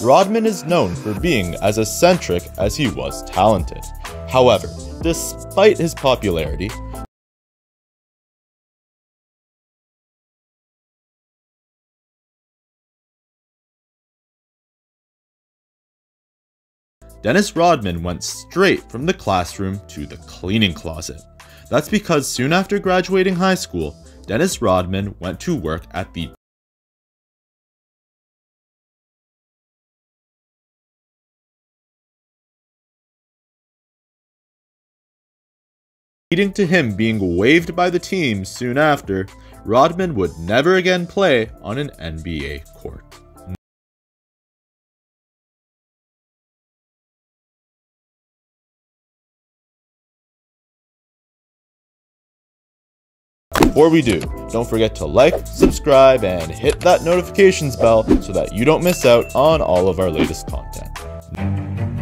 Rodman is known for being as eccentric as he was talented. However, despite his popularity, Dennis Rodman went straight from the classroom to the cleaning closet. That's because soon after graduating high school, Dennis Rodman went to work at the leading to him being waived by the team soon after. Rodman would never again play on an NBA court. Before we do, don't forget to like, subscribe, and hit that notifications bell so that you don't miss out on all of our latest content.